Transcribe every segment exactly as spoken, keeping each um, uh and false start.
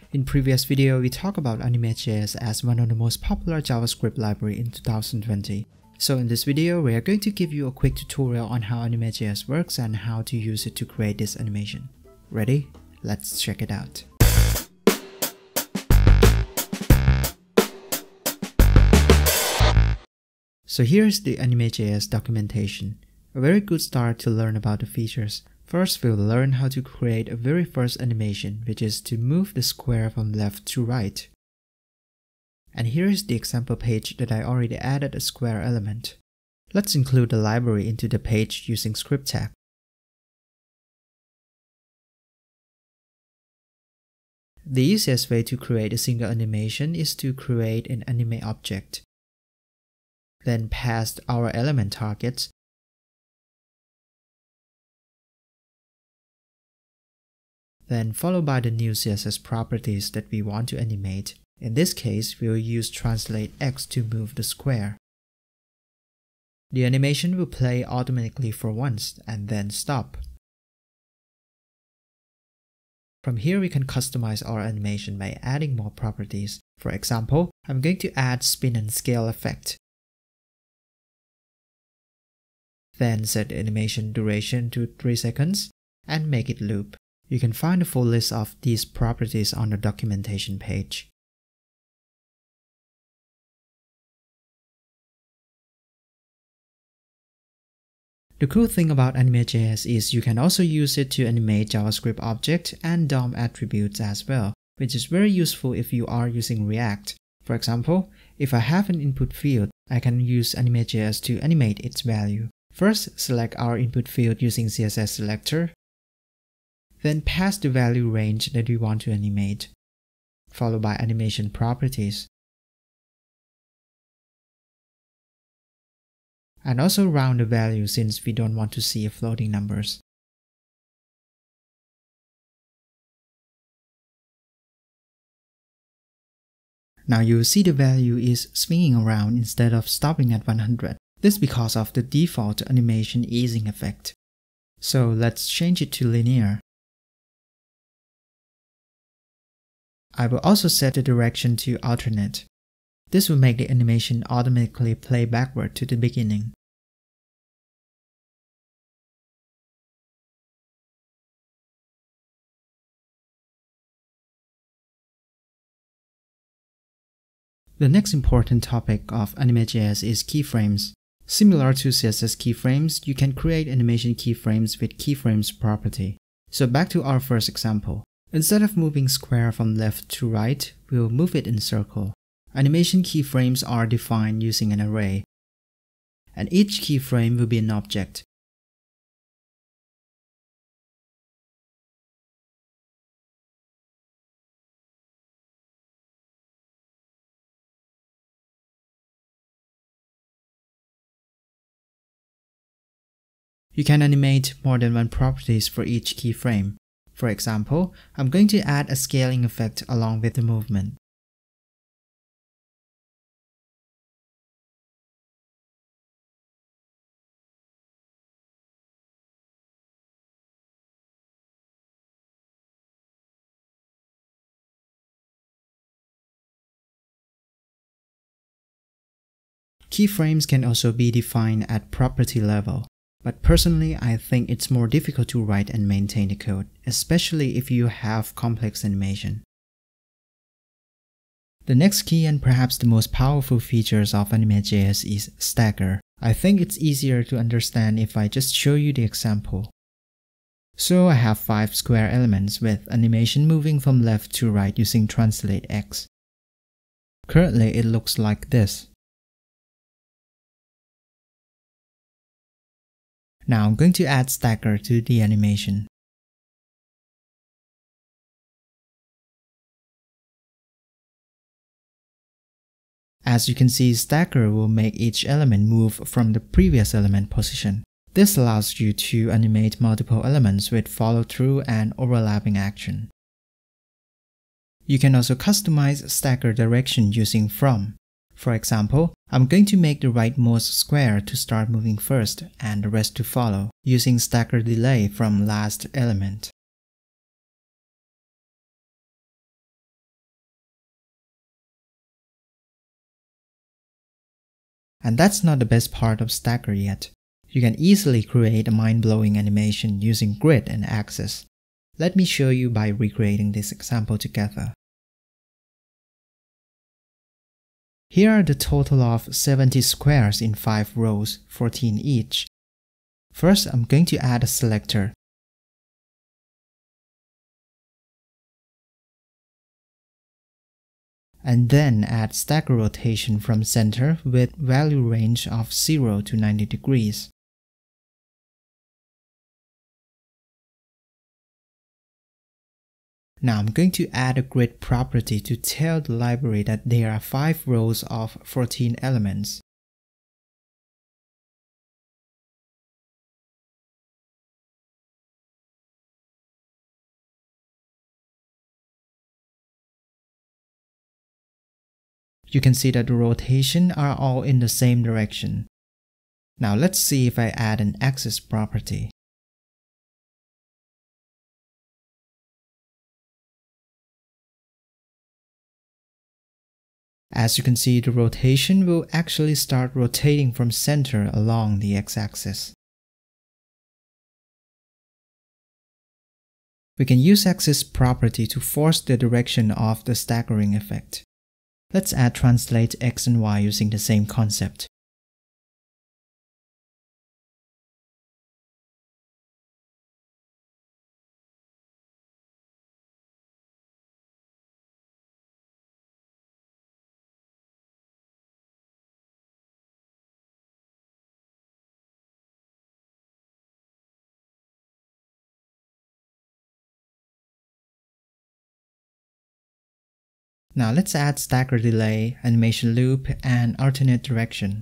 In previous video, we talked about Anime.js as one of the most popular JavaScript library in two thousand twenty. So in this video, we are going to give you a quick tutorial on how Anime.js works and how to use it to create this animation. Ready? Let's check it out. So here's the Anime.js documentation. A very good start to learn about the features. First, we'll learn how to create a very first animation, which is to move the square from left to right. And here's the example page that I already added a square element. Let's include the library into the page using script tag. The easiest way to create a single animation is to create an anime object. Then pass our element targets. Then followed by the new C S S properties that we want to animate. In this case, we'll use translate X to move the square. The animation will play automatically for once and then stop. From here, we can customize our animation by adding more properties. For example, I'm going to add spin and scale effect. Then set the animation duration to three seconds and make it loop. You can find a full list of these properties on the documentation page. The cool thing about Anime.js is you can also use it to animate JavaScript objects and D O M attributes as well, which is very useful if you are using React. For example, if I have an input field, I can use Anime.js to animate its value. First, select our input field using C S S selector. Then pass the value range that we want to animate, followed by animation properties. And also round the value since we don't want to see floating numbers. Now you'll see the value is swinging around instead of stopping at one hundred. This is because of the default animation easing effect. So let's change it to linear. I will also set the direction to alternate. This will make the animation automatically play backward to the beginning. The next important topic of Anime.js is keyframes. Similar to C S S keyframes, you can create animation keyframes with keyframes property. So back to our first example. Instead of moving square from left to right, we'll move it in circle. Animation keyframes are defined using an array, and each keyframe will be an object. You can animate more than one properties for each keyframe. For example, I'm going to add a scaling effect along with the movement. Keyframes can also be defined at property level. But personally, I think it's more difficult to write and maintain the code, especially if you have complex animation. The next key and perhaps the most powerful features of Anime.js is stagger. I think it's easier to understand if I just show you the example. So I have five square elements with animation moving from left to right using translate X. Currently, it looks like this. Now I'm going to add stagger to the animation. As you can see, stagger will make each element move from the previous element position. This allows you to animate multiple elements with follow-through and overlapping action. You can also customize stagger direction using from. For example, I'm going to make the rightmost square to start moving first and the rest to follow, using stagger delay from last element. And that's not the best part of Stagger yet. You can easily create a mind-blowing animation using grid and axis. Let me show you by recreating this example together. Here are the total of seventy squares in five rows, fourteen each. First, I'm going to add a selector. And then add stagger rotation from center with value range of zero to ninety degrees. Now I'm going to add a grid property to tell the library that there are five rows of fourteen elements. You can see that the rotation are all in the same direction. Now let's see if I add an axis property. As you can see, the rotation will actually start rotating from center along the x-axis. We can use axis property to force the direction of the staggering effect. Let's add translate x and y using the same concept. Now let's add stagger delay, animation loop, and alternate direction.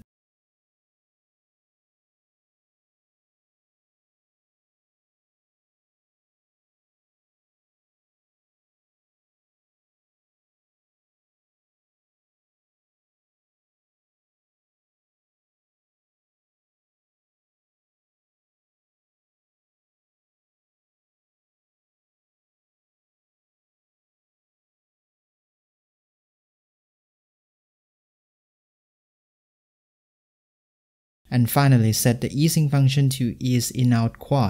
And finally, set the easing function to ease in out quad.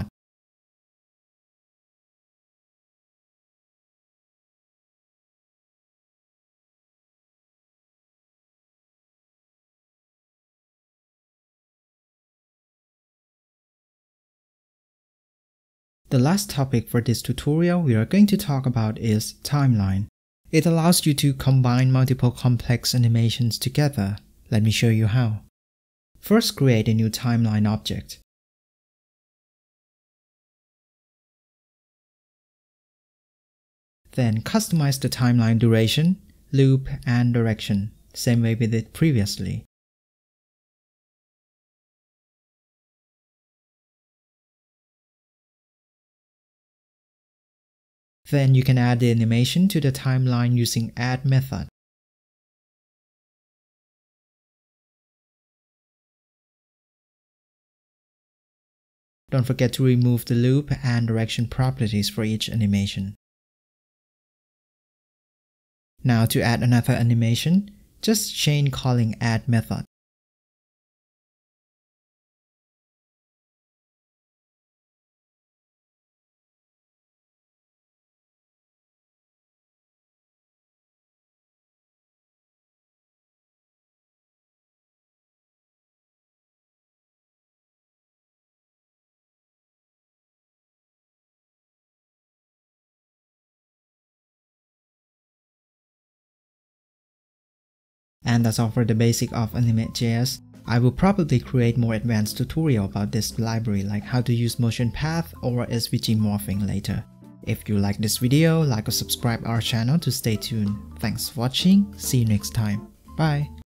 The last topic for this tutorial we are going to talk about is timeline. It allows you to combine multiple complex animations together. Let me show you how. First, create a new timeline object. Then customize the timeline duration, loop, and direction, same way we did previously. Then you can add the animation to the timeline using add method. Don't forget to remove the loop and direction properties for each animation. Now to add another animation, just chain calling add method. And that's all for the basic of Anime dot J S. I will probably create more advanced tutorial about this library, like how to use motion path or S V G morphing later. If you like this video, like or subscribe our channel to stay tuned. Thanks for watching, see you next time, bye!